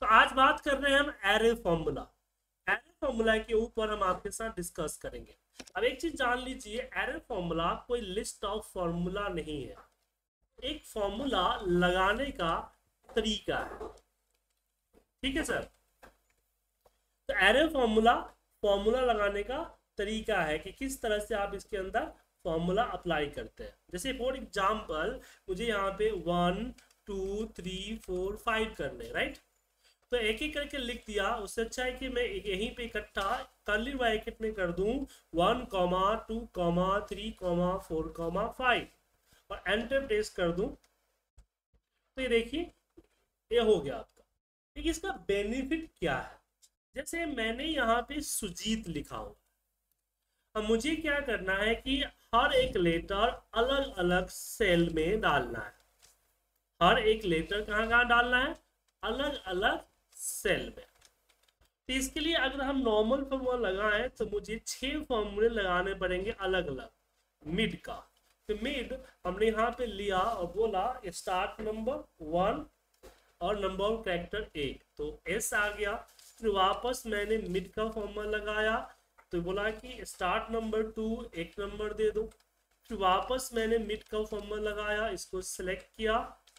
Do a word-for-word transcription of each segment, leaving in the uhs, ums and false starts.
तो आज बात कर रहे हैं हम एरे फॉर्मूला। एरे फॉर्मूला के ऊपर हम आपके साथ डिस्कस करेंगे। अब एक चीज जान लीजिए, एरे फॉर्मूला कोई लिस्ट ऑफ फॉर्मूला नहीं है, एक फॉर्मूला लगाने का तरीका है। ठीक है सर। तो एरे फॉर्मूला फॉर्मूला लगाने का तरीका है कि किस तरह से आप इसके अंदर फॉर्मूला अप्लाई करते हैं। जैसे फॉर एग्जांपल मुझे यहाँ पे one two three four five करने, राइट। तो एक एक करके लिख दिया, उससे अच्छा है कि मैं यहीं पे इकट्ठा कर्ली ब्रैकेट में कर दूं one comma two comma three comma four comma five और एंटर प्रेस कर दूं। तो ये देखिए ये हो गया आपका। लेकिन इसका बेनिफिट क्या है? जैसे मैंने यहाँ पे सुजीत लिखा हो, अब मुझे क्या करना है कि हर एक लेटर अलग अलग सेल में डालना है। हर एक लेटर कहाँ कहाँ डालना है? अलग अलग सेल में। तो इसके लिए अगर हम नॉर्मल फॉर्मूला लगाएं तो मुझे छह फॉर्मूले लगाने पड़ेंगे अलग अलग मिड का। तो मिड हमने यहाँ पे लिया और बोला स्टार्ट नंबर वन और नंबर ऑफ कैरेक्टर एक, तो एस आ गया। फिर वापस मैंने मिड का फॉर्मूला लगाया तो बोला कि स्टार्ट नंबर टू एक नंबर दे दो। फिर वापस मैंने मिड का फॉर्मूला लगाया, इसको सिलेक्ट किया,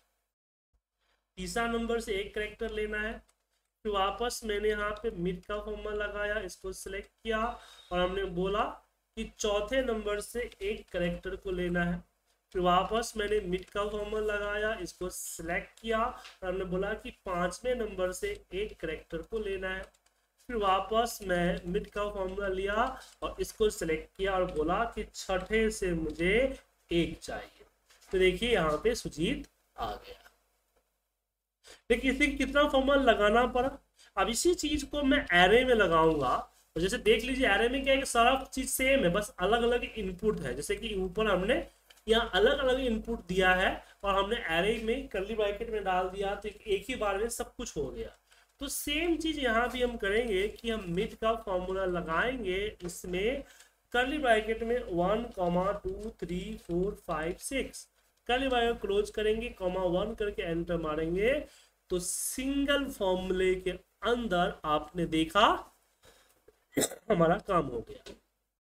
तीसरा नंबर से एक कैरेक्टर लेना है। फिर वापस मैंने यहाँ पे मिड का फॉर्मूला लगाया, इसको सिलेक्ट किया और हमने बोला कि चौथे नंबर से एक कैरेक्टर को लेना है। फिर वापस मैंने मिड का फॉर्मूला लगाया, इसको सिलेक्ट किया और हमने बोला कि पांचवें नंबर से एक कैरेक्टर को लेना है। फिर वापस मैं मिड का फॉर्मूला लिया और इसको सिलेक्ट किया और बोला कि छठे से मुझे एक चाहिए। तो देखिए यहाँ पे सुजीत आ गया। देखिए इसे कितना फॉर्मूला लगाना पड़ा। अब इसी चीज को मैं एरे में लगाऊंगा तो जैसे देख लीजिए एरे में क्या है कि सारा चीज सेम है, बस अलग अलग इनपुट है। जैसे कि ऊपर हमने यहाँ अलग अलग इनपुट दिया है और हमने एरे में कर्ली ब्रैकेट में डाल दिया तो एक ही बार में सब कुछ हो गया। तो सेम चीज यहाँ भी हम करेंगे कि हम मिड का फॉर्मूला लगाएंगे, इसमें कर्ली ब्रैकेट में one comma two three four five six curly bracket close करेंगे, कॉमा वन करके एंटर मारेंगे तो सिंगल फॉर्मूले के अंदर आपने देखा हमारा काम हो गया।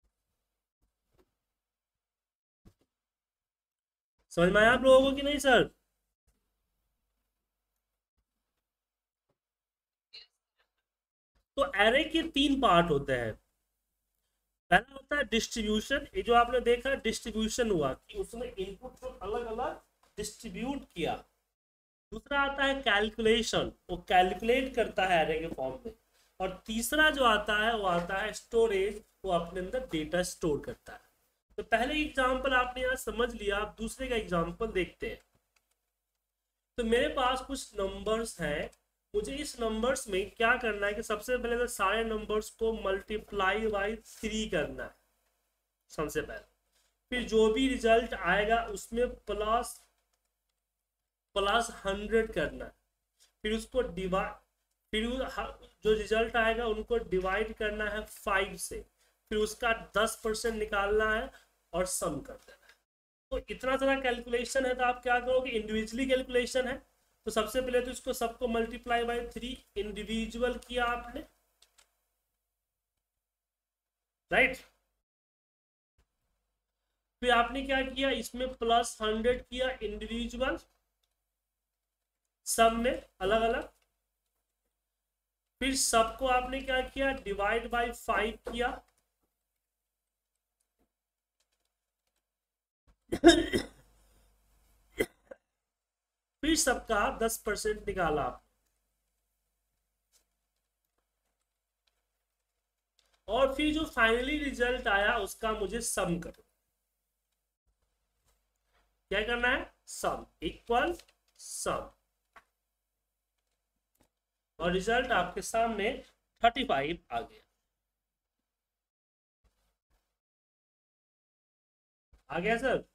समझ में आया आप लोगों को कि नहीं सर? तो एरे के तीन पार्ट होते हैं। पहला होता है डिस्ट्रीब्यूशन, ये जो आपने देखा डिस्ट्रीब्यूशन हुआ कि उसने इनपुट को अलग अलग डिस्ट्रीब्यूट किया। दूसरा आता है कैलकुलेशन, वो कैलकुलेट करता है एरे के फॉर्म में। और तीसरा जो आता है वो आता है स्टोरेज, वो अपने अंदर डेटा स्टोर करता है। तो पहले एग्जांपल आपने यहाँ समझ लिया, आप दूसरे का एग्जांपल देखते हैं। तो मेरे पास कुछ नंबर्स हैं, मुझे इस नंबर्स में क्या करना है कि सबसे पहले तो सारे नंबर्स को मल्टीप्लाई बाई थ्री करना है सबसे पहले। फिर जो भी रिजल्ट आएगा उसमें प्लस प्लस हंड्रेड करना है। फिर उसको डिवाइड, फिर जो रिजल्ट आएगा उनको डिवाइड करना है फाइव से, फिर उसका दस परसेंट निकालना है और सम कर देना है। तो इतना सारा कैलकुलेशन है तो आप क्या करोगे, इंडिविजुअली कैलकुलेशन है तो सबसे पहले तो इसको सबको मल्टीप्लाई बाय थ्री इंडिविजुअल किया आपने, राइट। फिर आपने क्या किया, इसमें प्लस हंड्रेड किया इंडिविजुअल, सब में अलग अलग। फिर सबको आपने क्या किया, डिवाइड बाय फाइव किया। फिर सबका दस परसेंट निकाला आप, और फिर जो फाइनली रिजल्ट आया उसका मुझे सम करो। क्या करना है, सम इक्वल सम, और रिजल्ट आपके सामने थर्टी फाइव आ गया। आ गया सर?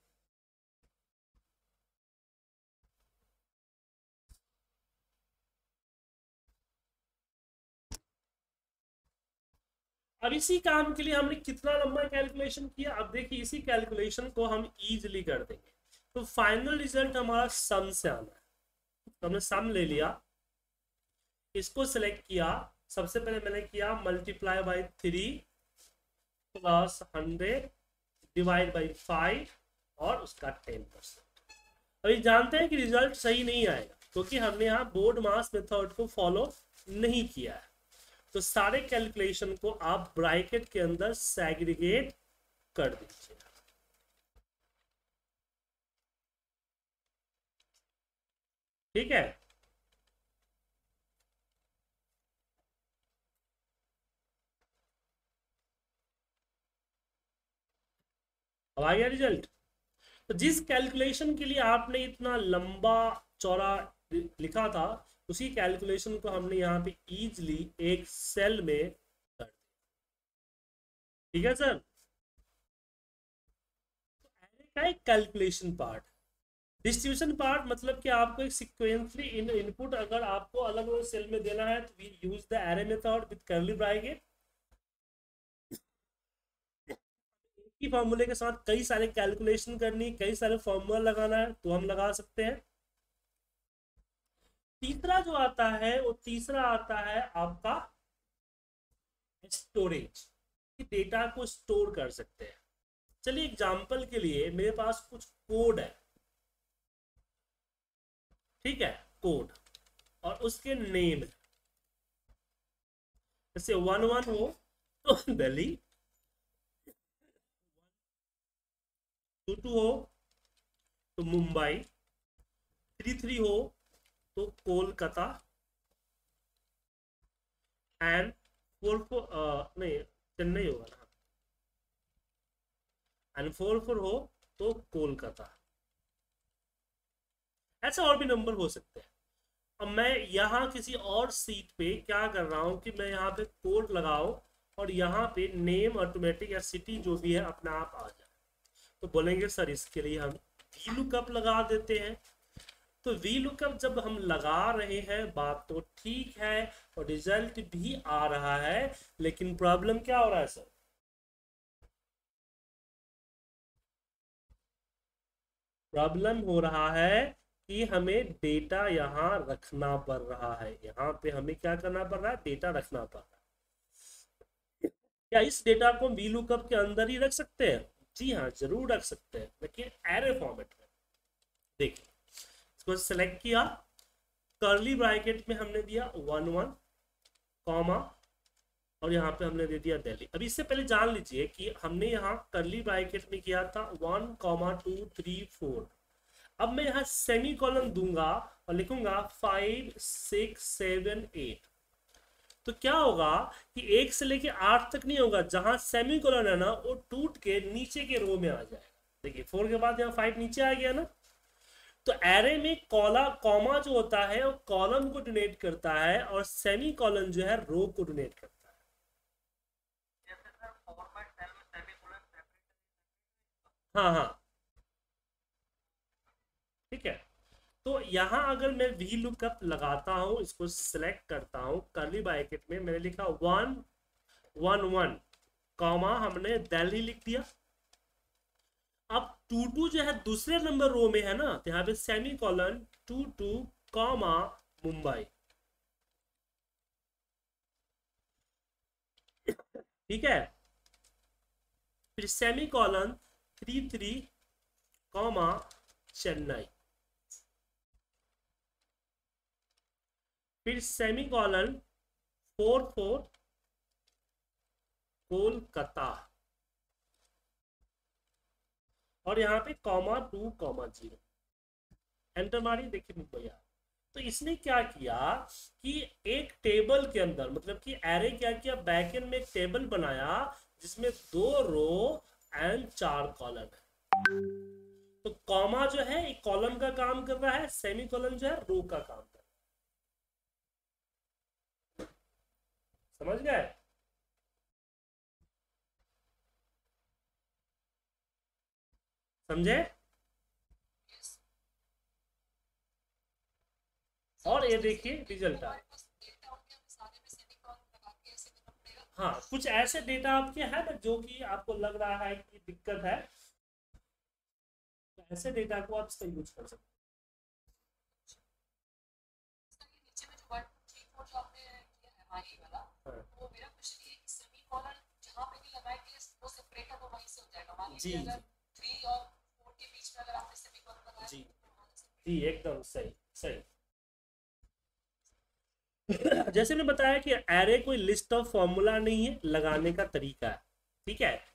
अब इसी काम के लिए हमने कितना लंबा कैलकुलेशन किया, अब देखिए इसी कैलकुलेशन को हम इजीली कर देंगे। तो फाइनल रिजल्ट हमारा सम से आना है, तो हमने सम ले लिया। इसको सिलेक्ट किया, सबसे पहले मैंने किया multiply by three plus hundred divide by five और उसका टेन परसेंट। अभी जानते हैं कि रिजल्ट सही नहीं आएगा क्योंकि तो हमने यहाँ बोर्ड मास मेथड को फॉलो नहीं किया है। तो सारे कैलकुलेशन को आप ब्रैकेट के अंदर सेग्रीगेट कर दीजिए। ठीक है, अब आ गया रिजल्ट। तो जिस कैलकुलेशन के लिए आपने इतना लंबा चौड़ा लिखा था उसी कैलकुलेशन को हमने यहाँ पे इजीली एक सेल में कर दिया। ठीक है सर, का एक कैलकुलेशन पार्ट, डिस्ट्रीब्यूशन पार्ट मतलब कि आपको एक सीक्वेंसली इन इनपुट अगर आपको अलग अलग सेल में देना है तो we use the array method with curly bracket. की फॉर्मूले के साथ कई सारे कैलकुलेशन करनी, कई सारे फॉर्मूला लगाना है तो हम लगा सकते हैं। तीसरा जो आता है वो तीसरा आता है आपका स्टोरेज, डेटा को स्टोर कर सकते हैं। चलिए एग्जांपल के लिए मेरे पास कुछ कोड है, ठीक है, कोड और उसके नेम है। जैसे वन वन हो तो दिल्ली, टू टू हो तो मुंबई, थ्री थ्री हो तो कोलकाता, एंड फोर फोर नहीं चेन्नई होगा ना, एंड फोर फोर हो तो कोलकाता। ऐसे और भी नंबर हो सकते हैं। अब मैं यहाँ किसी और सीट पे क्या कर रहा हूँ कि मैं यहाँ पे कोड लगाओ और यहाँ पे नेम ऑटोमेटिक या सिटी जो भी है अपना आप आ जाए। तो बोलेंगे सर इसके लिए हम वी लुकअप लगा देते हैं। तो वी लुकअप जब हम लगा रहे हैं बात तो ठीक है और रिजल्ट भी आ रहा है, लेकिन प्रॉब्लम क्या हो रहा है सर? प्रॉब्लम हो रहा है कि हमें डेटा यहाँ रखना पड़ रहा है। यहाँ पे हमें क्या करना पड़ रहा है? डेटा रखना पड़ रहा है। क्या इस डेटा को वी लुकअप के अंदर ही रख सकते हैं? जी हाँ, जरूर रख सकते हैं, लेकिन एरे फॉर्मेट में। देखिए इसको सेलेक्ट किया, कर्ली ब्रैकेट में हमने दिया वन वन कॉमा और यहाँ पे हमने दे दिया दिल्ली। अब इससे पहले जान लीजिए कि हमने यहाँ कर्ली ब्रैकेट में किया था one comma two three four. अब मैं यहाँ सेमी कॉलन दूंगा और लिखूंगा फाइव सिक्स सेवन एट। तो क्या होगा कि एक से लेके आठ तक नहीं होगा, जहां सेमी कॉलन है ना वो टूट के नीचे के रो में आ जाएगा। देखिए फोर के बाद यहाँ फाइव नीचे आ गया ना। तो एरे में कॉला कॉमा जो होता है वो कॉलम को डोनेट करता है और सेमी कॉलन जो है रो को डोनेट करता है। हाँ हाँ ठीक है। तो यहाँ अगर मैं वी लुकअप लगाता हूँ, इसको सिलेक्ट करता हूँ, कर्ली ब्रैकेट में मैंने लिखा वन वन वन कॉमा हमने दिल्ली लिख दिया। अब टू टू जो है दूसरे नंबर रो में है ना, तो यहाँ पे semicolon two two comma Mumbai. ठीक है, फिर semicolon three three comma Chennai, फिर semicolon four four Kolkata और यहाँ पे comma two comma zero, enter मारी। देखिए मुंबई। तो इसने क्या किया कि एक टेबल के अंदर, मतलब कि एरे क्या किया, बैकएंड में एक टेबल बनाया जिसमें दो रो एंड चार कॉलम है। तो कॉमा जो है एक कॉलम का काम कर रहा है, सेमी कॉलम जो है रो का काम कर रहा है। समझ गए? समझे? और ये देखिए रिजल्ट आ, हाँ कुछ ऐसे डेटा आपके है ना जो कि आपको लग रहा है कि दिक्कत है, तो ऐसे डेटा को आप इसका यूज कर सकते जी जी जी एकदम सही सही। जैसे मैं बताया कि एरे कोई लिस्ट ऑफ फॉर्मूला नहीं है, लगाने का तरीका है, ठीक है।